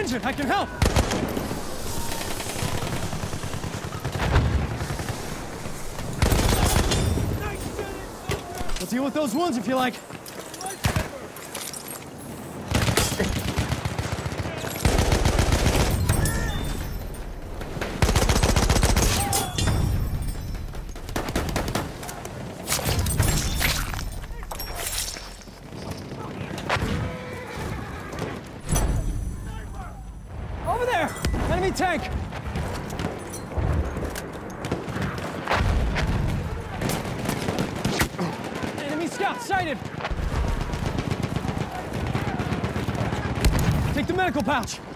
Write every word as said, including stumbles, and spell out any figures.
injured. I can help. We'll deal with those wounds if you like. Over there! Enemy tank! Enemy scout sighted! Take the medical pouch!